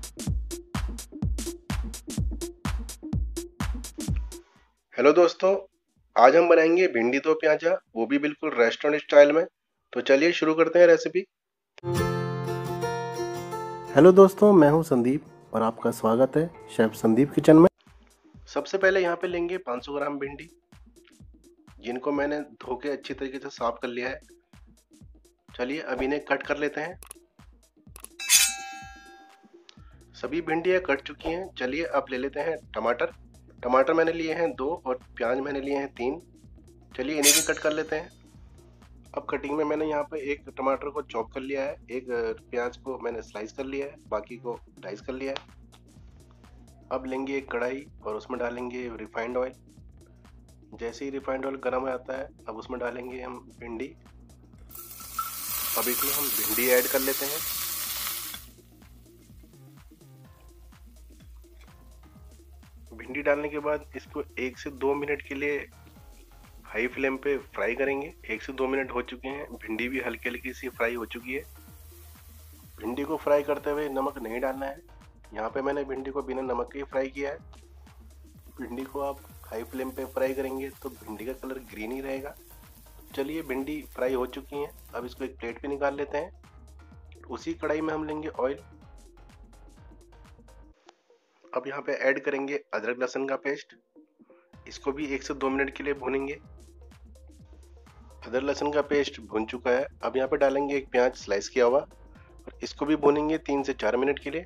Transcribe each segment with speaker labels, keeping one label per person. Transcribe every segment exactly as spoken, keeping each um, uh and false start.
Speaker 1: Hello दोस्तों, आज हम बनाएंगे भिंडी दो प्याजा, वो भी बिल्कुल रेस्टोरेंट स्टाइल में। तो चलिए शुरू करते हैं रेसिपी।
Speaker 2: हेलो दोस्तों, मैं हूं संदीप और आपका स्वागत है शेफ संदीप किचन में।
Speaker 1: सबसे पहले यहाँ पे लेंगे पाँच सौ ग्राम भिंडी, जिनको मैंने धो के अच्छी तरीके से साफ कर लिया है। चलिए अब इन्हें कट कर लेते हैं। सभी भिंडियाँ कट चुकी हैं। चलिए अब ले लेते हैं टमाटर। टमाटर मैंने लिए हैं दो और प्याज मैंने लिए हैं तीन। चलिए इन्हें भी कट कर लेते हैं। अब कटिंग में मैंने यहाँ पे एक टमाटर को चॉप कर लिया है, एक प्याज को मैंने स्लाइस कर लिया है, बाकी को डाइस कर लिया है। अब लेंगे एक कढ़ाई और उसमें डालेंगे रिफाइंड ऑयल। जैसे ही रिफाइंड ऑयल गर्म हो जाता है, अब उसमें डालेंगे हम भिंडी। अब इसमें हम भिंडी ऐड कर लेते हैं। भिंडी डालने के बाद इसको एक से दो मिनट के लिए हाई फ्लेम पे फ्राई करेंगे। एक से दो मिनट हो चुके हैं, भिंडी भी हल्की हल्की सी फ्राई हो चुकी है। भिंडी को फ्राई करते हुए नमक नहीं डालना है। यहाँ पे मैंने भिंडी को बिना नमक के ही फ्राई किया है। भिंडी को आप हाई फ्लेम पे फ्राई करेंगे तो भिंडी का कलर ग्रीन ही रहेगा। चलिए भिंडी फ्राई हो चुकी हैं, अब इसको एक प्लेट पे निकाल लेते हैं। उसी कढ़ाई में हम लेंगे ऑयल। अब यहाँ पे ऐड करेंगे अदरक लहसुन का पेस्ट। इसको भी एक से दो मिनट के लिए भूनेंगे। अदरक लहसुन का पेस्ट भून चुका है। अब यहाँ पे डालेंगे एक प्याज स्लाइस किया हुआ और इसको भी भूनेंगे तीन से चार मिनट के लिए।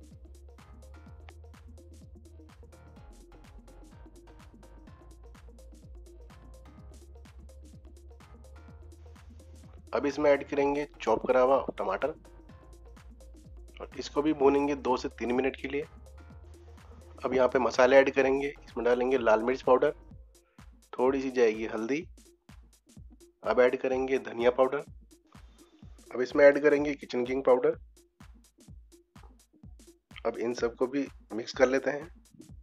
Speaker 1: अब इसमें ऐड करेंगे चॉप करा हुआ टमाटर और इसको भी भूनेंगे दो से तीन मिनट के लिए। अब यहाँ पे मसाले ऐड करेंगे। इसमें डालेंगे लाल मिर्च पाउडर, थोड़ी सी जाएगी हल्दी। अब ऐड करेंगे धनिया पाउडर। अब इसमें ऐड करेंगे किचन किंग पाउडर। अब इन सबको भी मिक्स कर लेते हैं।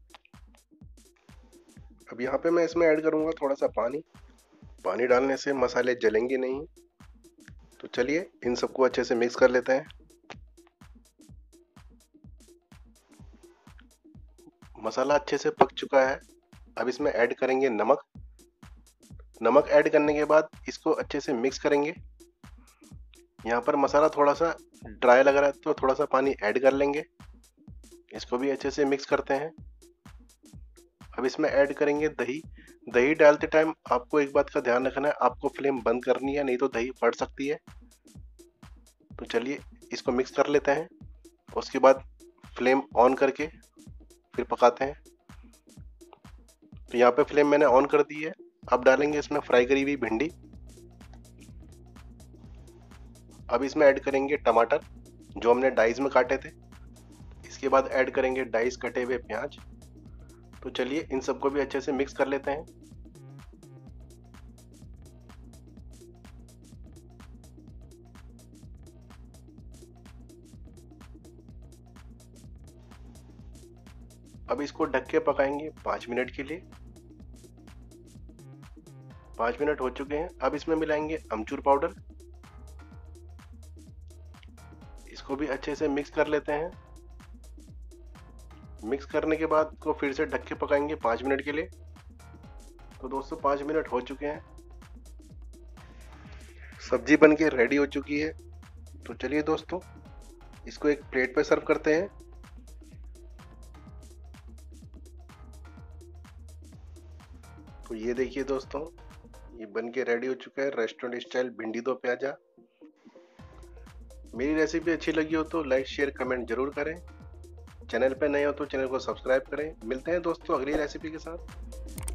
Speaker 1: अब यहाँ पे मैं इसमें ऐड करूँगा थोड़ा सा पानी। पानी डालने से मसाले जलेंगे नहीं। तो चलिए इन सबको अच्छे से मिक्स कर लेते हैं। मसाला अच्छे से पक चुका है। अब इसमें ऐड करेंगे नमक। नमक ऐड करने के बाद इसको अच्छे से मिक्स करेंगे। यहाँ पर मसाला थोड़ा सा ड्राई लग रहा है तो थोड़ा सा पानी ऐड कर लेंगे। इसको भी अच्छे से मिक्स करते हैं। अब इसमें ऐड करेंगे दही। दही डालते टाइम आपको एक बात का ध्यान रखना है, आपको फ्लेम बंद करनी है, नहीं तो दही फट सकती है। तो चलिए इसको मिक्स कर लेते हैं। उसके बाद फ्लेम ऑन करके फिर पकाते हैं। तो यहाँ पे फ्लेम मैंने ऑन कर दी है। अब डालेंगे इसमें फ्राई करी हुई भिंडी। अब इसमें ऐड करेंगे टमाटर जो हमने डाइस में काटे थे। इसके बाद ऐड करेंगे डाइस कटे हुए प्याज। तो चलिए इन सबको भी अच्छे से मिक्स कर लेते हैं। अब इसको ढक के पकाएंगे पाँच मिनट के लिए। पाँच मिनट हो चुके हैं। अब इसमें मिलाएंगे अमचूर पाउडर। इसको भी अच्छे से मिक्स कर लेते हैं। मिक्स करने के बाद को फिर से ढक के पकाएंगे पाँच मिनट के लिए। तो दोस्तों पाँच मिनट हो चुके हैं। सब्जी बनके रेडी हो चुकी है। तो चलिए दोस्तों इसको एक प्लेट पे सर्व करते हैं। तो ये देखिए दोस्तों, ये बनके रेडी हो चुका है रेस्टोरेंट स्टाइल भिंडी दो प्याजा। मेरी रेसिपी अच्छी लगी हो तो लाइक शेयर कमेंट जरूर करें। चैनल पे नए हो तो चैनल को सब्सक्राइब करें। मिलते हैं दोस्तों अगली रेसिपी के साथ।